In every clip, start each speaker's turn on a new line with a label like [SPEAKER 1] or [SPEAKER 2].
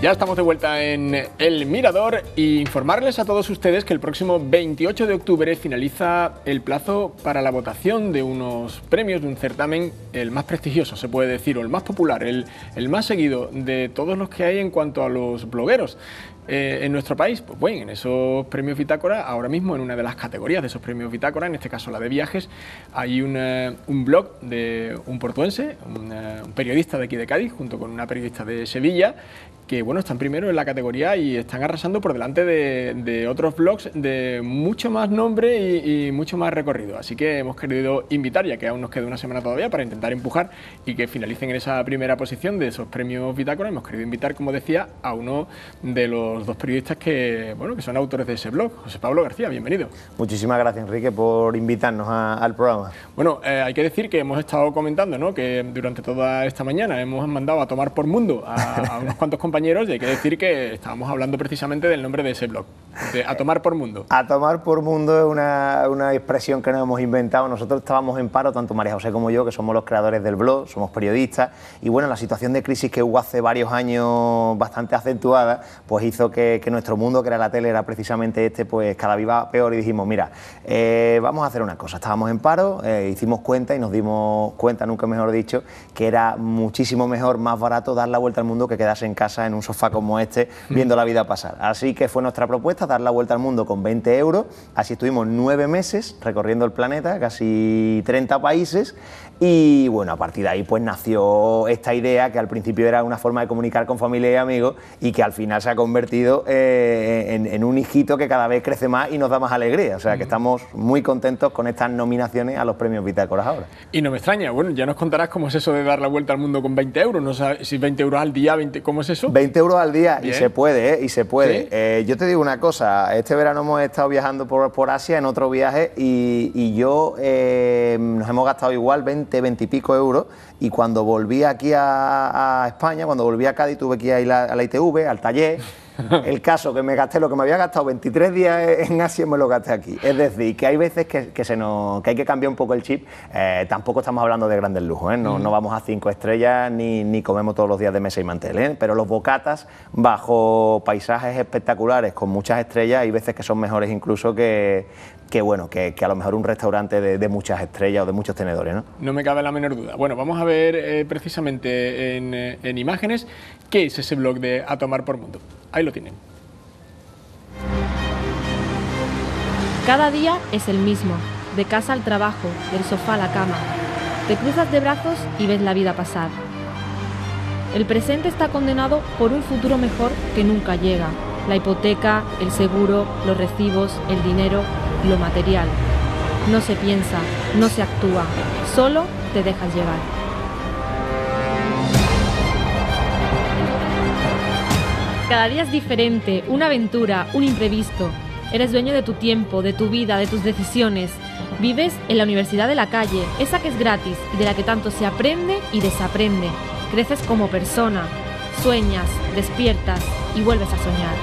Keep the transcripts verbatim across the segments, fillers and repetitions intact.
[SPEAKER 1] Ya estamos de vuelta en El Mirador e informarles a todos ustedes que el próximo veintiocho de octubre finaliza el plazo para la votación de unos premios de un certamen, el más prestigioso, se puede decir, o el más popular, el, el más seguido de todos los que hay en cuanto a los blogueros. Eh, en nuestro país, pues bueno, en esos premios Bitácora, ahora mismo en una de las categorías de esos premios Bitácora, en este caso la de viajes, hay una, un blog de un portuense, una, un periodista de aquí de Cádiz, junto con una periodista de Sevilla, que bueno, están primero en la categoría y están arrasando por delante de, de otros blogs de mucho más nombre y, y mucho más recorrido. Así que hemos querido invitar, ya que aún nos queda una semana todavía, para intentar empujar y que finalicen en esa primera posición de esos premios Bitácora. Hemos querido invitar, como decía, a uno de los dos periodistas que, bueno, que son autores de ese blog, José Pablo García, bienvenido.
[SPEAKER 2] Muchísimas gracias, Enrique, por invitarnos a, al programa.
[SPEAKER 1] Bueno, eh, hay que decir que hemos estado comentando, ¿no?, que durante toda esta mañana hemos mandado a tomar por mundo a, a unos cuantos compañeros, y hay que decir que estábamos hablando precisamente del nombre de ese blog, de A Tomar por Mundo.
[SPEAKER 2] A Tomar por Mundo es una, una expresión que nos hemos inventado. Nosotros estábamos en paro, tanto María José como yo, que somos los creadores del blog, somos periodistas, y bueno, la situación de crisis que hubo hace varios años bastante acentuada, pues hizo que, que nuestro mundo, que era la tele, era precisamente este, pues cada vez iba peor, y dijimos, mira, eh, vamos a hacer una cosa. Estábamos en paro, eh, hicimos cuenta y nos dimos cuenta, nunca mejor dicho, que era muchísimo mejor, más barato dar la vuelta al mundo que quedarse en casa en un sofá como este viendo la vida pasar. Así que fue nuestra propuesta, dar la vuelta al mundo con veinte euros. Así estuvimos nueve meses recorriendo el planeta, casi treinta países, y bueno, a partir de ahí pues nació esta idea, que al principio era una forma de comunicar con familia y amigos, y que al final se ha convertido eh, en, en un hijito que cada vez crece más y nos da más alegría. O sea que estamos muy contentos con estas nominaciones a los premios Bitácoras ahora.
[SPEAKER 1] Y no me extraña, bueno, ya nos contarás cómo es eso de dar la vuelta al mundo con veinte euros, no sé si veinte euros al día, veinte, ¿cómo es eso?
[SPEAKER 2] veinte euros al día.
[SPEAKER 1] Bien.
[SPEAKER 2] Y se puede, ¿eh? Y se puede.
[SPEAKER 1] ¿Sí?
[SPEAKER 2] Eh, yo te digo una cosa, este verano hemos estado viajando por, por Asia en otro viaje, y, y yo eh, nos hemos gastado igual veinte, veinte y pico euros, y cuando volví aquí a, a España, cuando volví a Cádiz, tuve que ir a, ir a la I T V, al taller. El caso que me gasté lo que me había gastado veintitrés días en Asia, me lo gasté aquí. Es decir, que hay veces que, que, se nos, que hay que cambiar un poco el chip. Eh, tampoco estamos hablando de grandes lujos, ¿eh? No, mm. no vamos a cinco estrellas ni, ni comemos todos los días de mesa y mantel, ¿eh? Pero los bocatas, bajo paisajes espectaculares con muchas estrellas, hay veces que son mejores incluso que, que, bueno, que, que a lo mejor un restaurante de, de muchas estrellas o de muchos tenedores, ¿no?
[SPEAKER 1] No me cabe la menor duda. Bueno, vamos a ver eh, precisamente en, en imágenes qué es ese blog de A Tomar por Mundo. Ahí lo tienen.
[SPEAKER 3] Cada día es el mismo, de casa al trabajo, del sofá a la cama. Te cruzas de brazos y ves la vida pasar. El presente está condenado por un futuro mejor que nunca llega. La hipoteca, el seguro, los recibos, el dinero, lo material. No se piensa, no se actúa, solo te dejas llevar. Cada día es diferente, una aventura, un imprevisto. Eres dueño de tu tiempo, de tu vida, de tus decisiones. Vives en la universidad de la calle, esa que es gratis y de la que tanto se aprende y desaprende. Creces como persona, sueñas, despiertas y vuelves a soñar.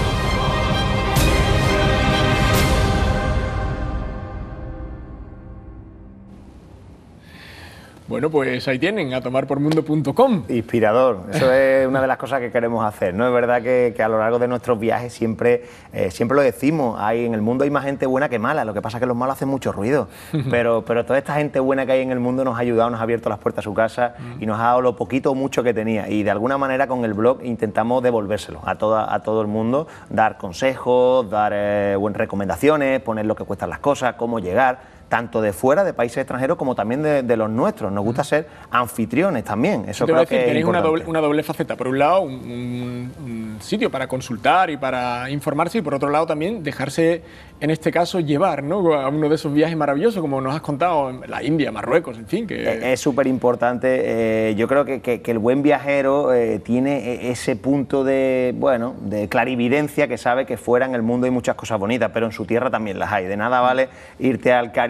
[SPEAKER 1] Bueno, pues ahí tienen, a tomar por mundo punto com.
[SPEAKER 2] Inspirador, eso es una de las cosas que queremos hacer, ¿no? Es verdad que, que a lo largo de nuestros viajes siempre, eh, siempre lo decimos, hay, en el mundo hay más gente buena que mala, lo que pasa es que los malos hacen mucho ruido, pero, pero toda esta gente buena que hay en el mundo nos ha ayudado, nos ha abierto las puertas a su casa y nos ha dado lo poquito o mucho que tenía, y de alguna manera con el blog intentamos devolvérselo a, toda, a todo el mundo, dar consejos, dar eh, buenas recomendaciones, poner lo que cuestan las cosas, cómo llegar, tanto de fuera, de países extranjeros, como también de, de los nuestros. Nos gusta ser anfitriones también. Eso creo que es
[SPEAKER 1] tenéis una
[SPEAKER 2] importante.
[SPEAKER 1] doble, una doble faceta. Por un lado, un, un, un sitio para consultar y para informarse, y por otro lado también dejarse, en este caso, llevar, ¿no?, a uno de esos viajes maravillosos, como nos has contado, en la India, Marruecos, en fin. Que...
[SPEAKER 2] Es súper importante. Eh, yo creo que, que, que el buen viajero eh, tiene ese punto de, bueno, de clarividencia, que sabe que fuera en el mundo hay muchas cosas bonitas, pero en su tierra también las hay. De nada vale irte al Caribe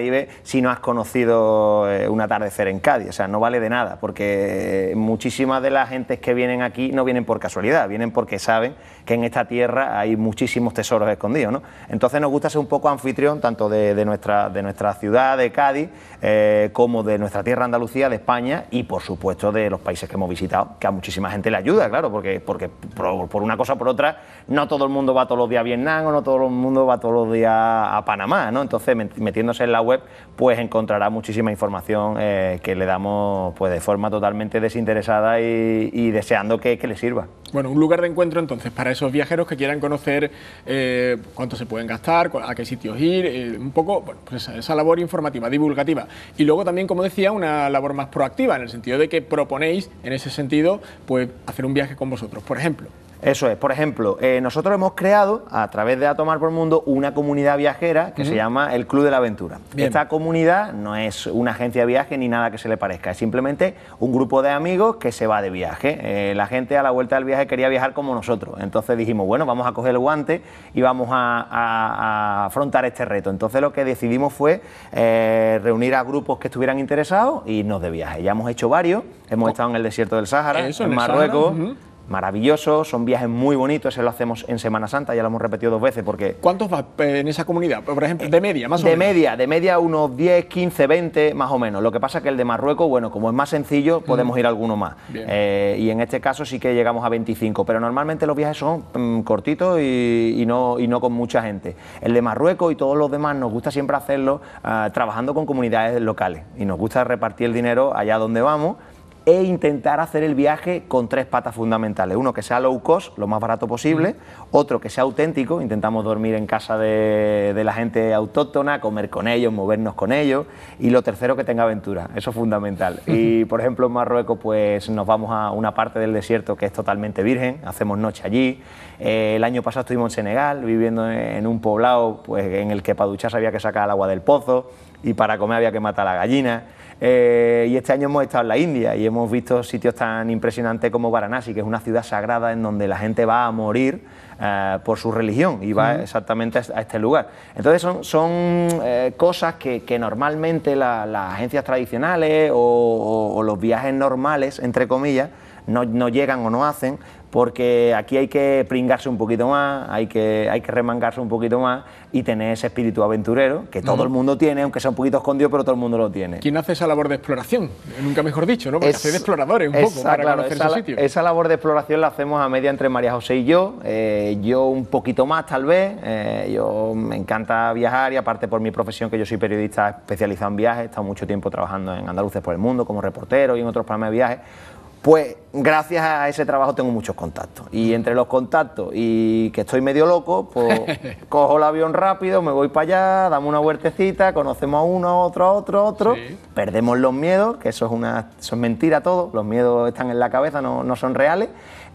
[SPEAKER 2] Caribe si no has conocido eh, un atardecer en Cádiz. O sea, no vale de nada, porque muchísimas de las gentes que vienen aquí no vienen por casualidad, vienen porque saben que en esta tierra hay muchísimos tesoros escondidos, ¿no? Entonces nos gusta ser un poco anfitrión tanto de, de, nuestra, de nuestra ciudad, de Cádiz, eh, como de nuestra tierra Andalucía, de España y por supuesto de los países que hemos visitado, que a muchísima gente le ayuda, claro, porque, porque por, por una cosa o por otra no todo el mundo va todos los días a Vietnam o no todo el mundo va todos los días a Panamá, ¿no? Entonces metiéndose en la web pues encontrará muchísima información eh, que le damos pues de forma totalmente desinteresada y, y deseando que, que le sirva.
[SPEAKER 1] Bueno, un lugar de encuentro entonces para esos viajeros que quieran conocer eh, cuánto se pueden gastar, a qué sitios ir, eh, un poco bueno, pues esa, esa labor informativa, divulgativa. Y luego también, como decía, una labor más proactiva, en el sentido de que proponéis, en ese sentido, pues hacer un viaje con vosotros, por ejemplo.
[SPEAKER 2] Eso es, por ejemplo, eh, nosotros hemos creado a través de A Tomar por Mundo una comunidad viajera que uh-huh. se llama el Club de la Aventura. Bien. Esta comunidad no es una agencia de viaje ni nada que se le parezca, es simplemente un grupo de amigos que se va de viaje. Eh, la gente a la vuelta del viaje quería viajar como nosotros, entonces dijimos, bueno, vamos a coger el guante y vamos a, a, a afrontar este reto. Entonces lo que decidimos fue eh, reunir a grupos que estuvieran interesados y irnos de viaje. Ya hemos hecho varios, hemos oh. estado en el desierto del Sáhara, Eso, en, en Marruecos. Uh-huh. Maravilloso, son viajes muy bonitos, eso lo hacemos en Semana Santa, ya lo hemos repetido dos veces porque...
[SPEAKER 1] ¿Cuántos va en esa comunidad? Por ejemplo, de media, más o menos.
[SPEAKER 2] De media, de media unos diez, quince, veinte, más o menos. Lo que pasa es que el de Marruecos, bueno, como es más sencillo, podemos mm. ir a alguno más. Eh, y en este caso sí que llegamos a veinticinco, pero normalmente los viajes son mm, cortitos y, y, no, y no con mucha gente. El de Marruecos y todos los demás nos gusta siempre hacerlo uh, trabajando con comunidades locales y nos gusta repartir el dinero allá donde vamos e intentar hacer el viaje con tres patas fundamentales. Uno, que sea low cost, lo más barato posible. Mm. Otro, que sea auténtico, intentamos dormir en casa de, de la gente autóctona, comer con ellos, movernos con ellos. Y lo tercero, que tenga aventura, eso es fundamental. Mm. Y por ejemplo en Marruecos pues nos vamos a una parte del desierto que es totalmente virgen, hacemos noche allí. Eh, el año pasado estuvimos en Senegal, viviendo en un poblado pues, en el que para ducharse había que sacar el agua del pozo y para comer había que matar a la gallina. Eh, y este año hemos estado en la India y hemos visto sitios tan impresionantes como Varanasi, que es una ciudad sagrada en donde la gente va a morir eh, por su religión y va uh-huh. exactamente a este lugar. Entonces son, son eh, cosas que, que normalmente la, las agencias tradicionales o, o, o los viajes normales, entre comillas, no, no llegan o no hacen, porque aquí hay que pringarse un poquito más, hay que, hay que remangarse un poquito más y tener ese espíritu aventurero que todo uh-huh. el mundo tiene, aunque sea un poquito escondido, pero todo el mundo lo tiene.
[SPEAKER 1] ¿Quién hace esa labor de exploración? Nunca mejor dicho, ¿no? Porque es, hace de exploradores un esa, poco para claro, conocer
[SPEAKER 2] esa,
[SPEAKER 1] esos sitios.
[SPEAKER 2] Esa labor de exploración la hacemos a media entre María José y yo, eh, yo un poquito más tal vez, eh, yo me encanta viajar y aparte por mi profesión, que yo soy periodista especializado en viajes, he estado mucho tiempo trabajando en Andaluces por el Mundo como reportero y en otros programas de viajes. Pues gracias a ese trabajo tengo muchos contactos y entre los contactos y que estoy medio loco, pues cojo el avión rápido, me voy para allá, damos una vueltecita, conocemos a uno, a otro, a otro, a otro, sí. perdemos los miedos, que eso es, una, eso es mentira todo, los miedos están en la cabeza, no, no son reales.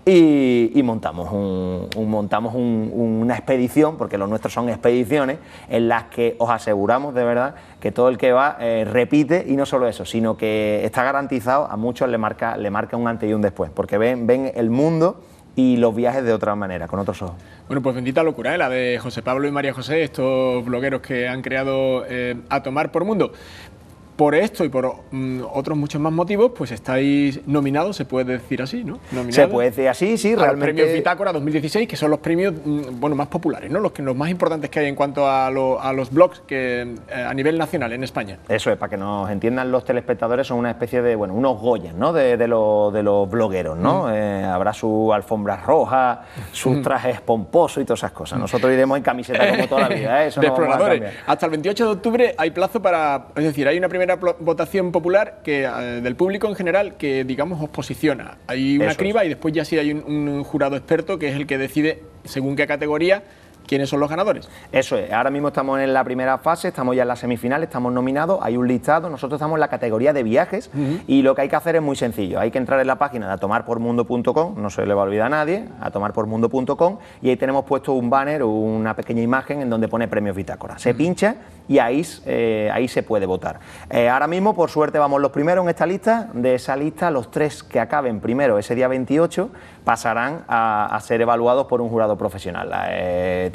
[SPEAKER 2] Y, y montamos, un, un, montamos un, una expedición, porque los nuestros son expediciones, en las que os aseguramos de verdad que todo el que va eh, repite, y no solo eso, sino que está garantizado, a muchos le marca, le marca un antes y un después, porque ven, ven el mundo y los viajes de otra manera, con otros ojos.
[SPEAKER 1] Bueno, pues bendita locura, ¿eh? La de José Pablo y María José, estos blogueros que han creado eh, A Tomar por Mundo. Por esto y por mm, otros muchos más motivos, pues estáis nominados, se puede decir así, ¿no? Nominados
[SPEAKER 2] se puede decir así, sí,
[SPEAKER 1] a
[SPEAKER 2] realmente.
[SPEAKER 1] Los premios Bitácora dos mil dieciséis, que son los premios mm, bueno, más populares, ¿no? Los, que, los más importantes que hay en cuanto a, lo, a los blogs que, eh, a nivel nacional en España.
[SPEAKER 2] Eso es, para que nos entiendan los telespectadores, son una especie de, bueno, unos Goyas, ¿no? De, de, lo, de los blogueros, ¿no? Mm. Eh, habrá su alfombra roja, sus trajes pomposos y todas esas cosas. Nosotros iremos en camiseta como toda la vida, ¿eh? Eso
[SPEAKER 1] de
[SPEAKER 2] no
[SPEAKER 1] exploradores. Vamos a cambiar. Hasta el veintiocho de octubre hay plazo para, es decir, hay una primera votación popular que eh, del público en general que digamos os posiciona. Hay una Eso criba es. Y después ya sí hay un, un jurado experto que es el que decide según qué categoría quiénes son los ganadores.
[SPEAKER 2] Eso es, ahora mismo estamos en la primera fase, estamos ya en la semifinal, estamos nominados, hay un listado, nosotros estamos en la categoría de viajes uh-huh. y lo que hay que hacer es muy sencillo, hay que entrar en la página de a tomar por mundo punto com, no se le va a olvidar a nadie, a tomar por mundo punto com, y ahí tenemos puesto un banner o una pequeña imagen en donde pone premios Bitácora. Se uh-huh. pincha y ahí, eh, ahí se puede votar. Eh, ahora mismo, por suerte, vamos los primeros en esta lista, de esa lista los tres que acaben primero ese día veintiocho pasarán a, a ser evaluados por un jurado profesional. Eh,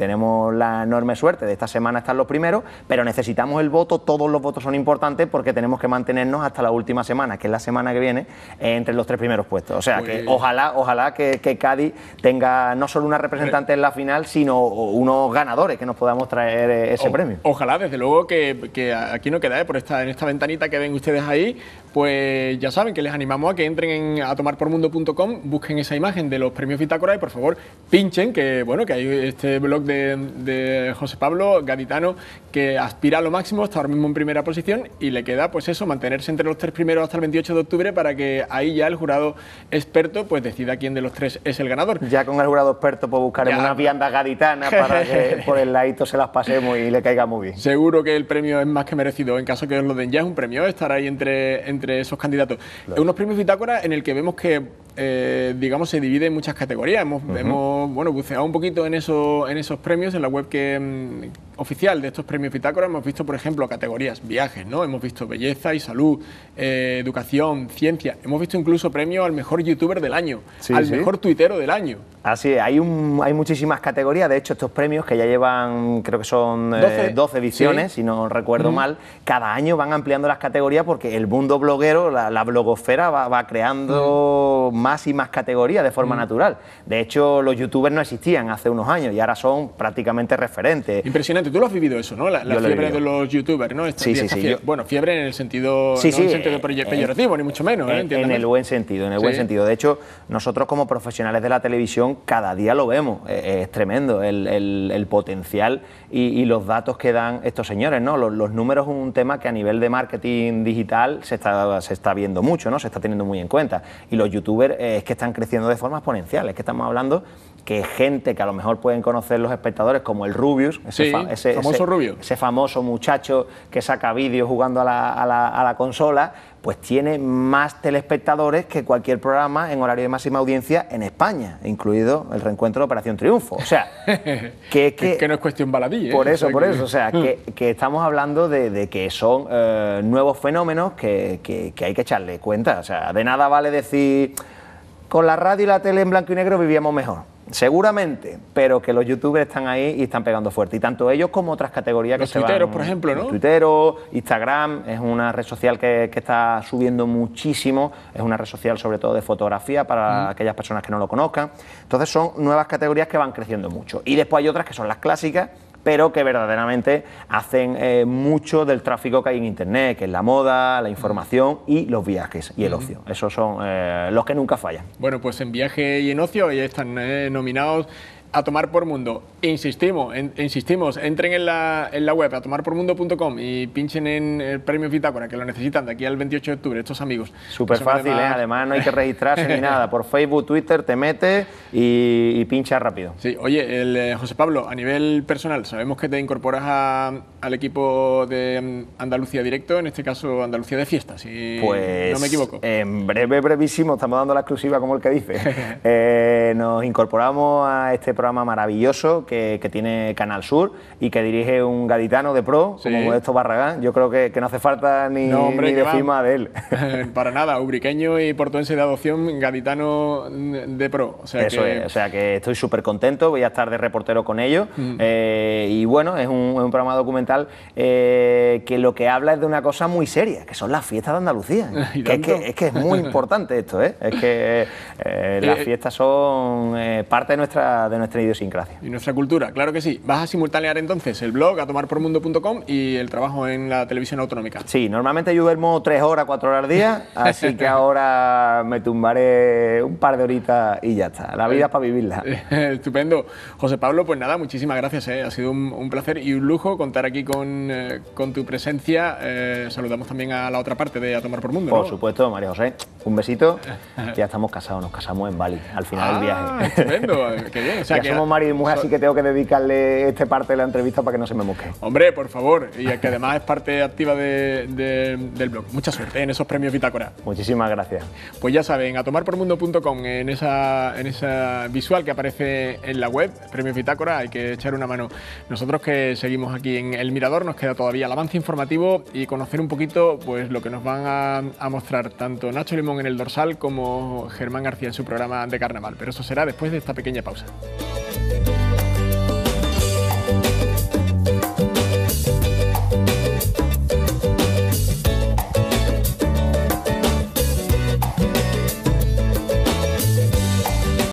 [SPEAKER 2] tenemos la enorme suerte de esta semana estar los primeros, pero necesitamos el voto, todos los votos son importantes porque tenemos que mantenernos hasta la última semana, que es la semana que viene, eh, entre los tres primeros puestos. O sea, pues... que ojalá, ojalá que, que Cádiz tenga no solo una representante en la final, sino unos ganadores que nos podamos traer ese
[SPEAKER 1] o,
[SPEAKER 2] premio.
[SPEAKER 1] Ojalá, desde luego que, que aquí no queda, ¿eh? Por esta, en esta ventanita que ven ustedes ahí, pues ya saben que les animamos a que entren en a tomar por mundo punto com, busquen esa imagen de los premios Bitácora y por favor pinchen, que bueno, que hay este blog de, de José Pablo Gaditano que aspira a lo máximo, está ahora mismo en primera posición y le queda pues eso, mantenerse entre los tres primeros hasta el veintiocho de octubre para que ahí ya el jurado experto pues decida quién de los tres es el ganador.
[SPEAKER 2] Ya con el jurado experto pues buscaremos unas viandas gaditanas para que por el ladito se las pasemos y le caiga muy bien.
[SPEAKER 1] Seguro que el premio es más que merecido, en caso que os lo den. Ya es un premio estar ahí entre, entre esos candidatos. Claro. Unos premios Bitácora en el que vemos que eh, digamos se divide en muchas categorías. Hemos, uh-huh. hemos bueno, buceado un poquito en, eso, en esos premios, en la web que, mm, oficial de estos premios Bitácora. Hemos visto, por ejemplo, categorías viajes, ¿no? Hemos visto belleza y salud, eh, educación, ciencia. Hemos visto incluso premio al mejor youtuber del año, sí, al sí. mejor tuitero del año.
[SPEAKER 2] Así es, hay, un, hay muchísimas categorías. De hecho, estos premios que ya llevan, creo que son doce, eh, doce ediciones, sí. si no recuerdo uh-huh. mal, cada año van ampliando las categorías porque el mundo bloguero, la, la blogosfera va, va creando uh-huh. más y más categorías de forma uh-huh. natural. De hecho, los youtubers no existían hace unos años y ahora son prácticamente referentes.
[SPEAKER 1] Impresionante, tú lo has vivido eso, ¿no? La, la fiebre de los youtubers, ¿no? Esta,
[SPEAKER 2] sí, sí, sí.
[SPEAKER 1] Fiebre, yo... Bueno, fiebre en el sentido,
[SPEAKER 2] sí,
[SPEAKER 1] no
[SPEAKER 2] sí,
[SPEAKER 1] en el sentido
[SPEAKER 2] eh,
[SPEAKER 1] peyorativo,
[SPEAKER 2] eh,
[SPEAKER 1] ni mucho menos.
[SPEAKER 2] En,
[SPEAKER 1] ¿eh?
[SPEAKER 2] en el buen sentido, en el sí. buen sentido. De hecho, nosotros como profesionales de la televisión cada día lo vemos. Eh, es tremendo el, el, el potencial y, y los datos que dan estos señores, ¿no? Los, los números es un tema que a nivel de marketing digital se está, se está viendo mucho, ¿no? Se está teniendo muy en cuenta. Y los youtubers eh, es que están creciendo de forma exponencial. Es que estamos hablando que gente que a lo mejor pueden conocer los espectadores como el Rubius, ese,
[SPEAKER 1] sí,
[SPEAKER 2] fa ese,
[SPEAKER 1] famoso
[SPEAKER 2] ese,
[SPEAKER 1] Rubio.
[SPEAKER 2] ese famoso muchacho que saca vídeos jugando a la, a, la, a la consola, pues tiene más telespectadores que cualquier programa en horario de máxima audiencia en España, incluido el reencuentro de Operación Triunfo. O sea, que, que,
[SPEAKER 1] es que no es cuestión baladí, ¿eh?
[SPEAKER 2] Por eso,
[SPEAKER 1] o sea,
[SPEAKER 2] por
[SPEAKER 1] que...
[SPEAKER 2] eso, o sea, que, que estamos hablando de, de que son eh, nuevos fenómenos que, que, que hay que echarle cuenta. O sea, de nada vale decir, con la radio y la tele en blanco y negro vivíamos mejor. Seguramente, pero que los youtubers están ahí y están pegando fuerte. Y tanto ellos como otras categorías
[SPEAKER 1] los
[SPEAKER 2] que se van...
[SPEAKER 1] Los tuiteros, por ejemplo, ¿no?
[SPEAKER 2] Tuiteros, Instagram, es una red social que, que está subiendo muchísimo. Es una red social sobre todo de fotografía para mm. aquellas personas que no lo conozcan. Entonces son nuevas categorías que van creciendo mucho. Y después hay otras que son las clásicas, pero que verdaderamente hacen eh, mucho del tráfico que hay en Internet, que es la moda, la información y los viajes y el ocio. Esos son eh, los que nunca fallan.
[SPEAKER 1] Bueno, pues en viaje y en ocio ahí están eh, nominados a tomar por mundo. Insistimos, en, insistimos, entren en la, en la web a tomar por mundo punto com y pinchen en el premio Bitácora, que lo necesitan de aquí al veintiocho de octubre, estos amigos.
[SPEAKER 2] Súper fácil, además... ¿eh? Además no hay que registrarse ni nada. Por Facebook, Twitter, te metes y, y pincha rápido.
[SPEAKER 1] Sí, oye, el, eh, José Pablo, a nivel personal, sabemos que te incorporas a, al equipo de Andalucía Directo, en este caso Andalucía de Fiesta, si
[SPEAKER 2] pues,
[SPEAKER 1] no me equivoco.
[SPEAKER 2] En breve, brevísimo, estamos dando la exclusiva como el que dice. eh, nos incorporamos a este programa maravilloso que, que tiene Canal Sur y que dirige un gaditano de pro, sí. como Modesto Barragán. Yo creo que, que no hace falta ni, no, hombre, ni decir más de él.
[SPEAKER 1] Para nada, ubriqueño y portuense de adopción, gaditano de pro. O sea
[SPEAKER 2] Eso
[SPEAKER 1] que...
[SPEAKER 2] es, o sea que estoy súper contento, voy a estar de reportero con ellos. Mm. Eh, y bueno, es un, es un programa documental eh, que lo que habla es de una cosa muy seria, que son las fiestas de Andalucía. Que es, que, es que es muy importante esto, ¿eh? Es que eh, las eh, fiestas son eh, parte de nuestra, de nuestra idiosincrasia.
[SPEAKER 1] Y nuestra cultura, claro que sí. Vas a simultanear entonces el blog a tomar por mundo punto com y el trabajo en la televisión autonómica.
[SPEAKER 2] Sí, normalmente yo duermo tres horas, cuatro horas al día, así que ahora me tumbaré un par de horitas y ya está. La vida es para vivirla.
[SPEAKER 1] Estupendo. José Pablo, pues nada, muchísimas gracias, ¿eh? Ha sido un, un placer y un lujo contar aquí con, eh, con tu presencia. Eh, saludamos también a la otra parte de A Tomar por Mundo,
[SPEAKER 2] Por
[SPEAKER 1] ¿no?
[SPEAKER 2] supuesto, María José. Un besito. Ya estamos casados, nos casamos en Bali, al final
[SPEAKER 1] ah,
[SPEAKER 2] del viaje.
[SPEAKER 1] Estupendo, qué bien. O sea,
[SPEAKER 2] ya
[SPEAKER 1] que
[SPEAKER 2] somos marido y mujer, así que tengo que dedicarle este parte de la entrevista para que no se me mosque.
[SPEAKER 1] Hombre, por favor, y que además es parte activa de, de, del blog. Mucha suerte en esos premios Bitácora.
[SPEAKER 2] Muchísimas gracias.
[SPEAKER 1] Pues ya saben, a tomar por mundo punto com, en esa, en esa visual que aparece en la web, premios Bitácora, hay que echar una mano. Nosotros que seguimos aquí en El Mirador, nos queda todavía el avance informativo y conocer un poquito pues lo que nos van a, a mostrar tanto Nacho Limón en el dorsal como Germán García en su programa de carnaval. Pero eso será después de esta pequeña pausa.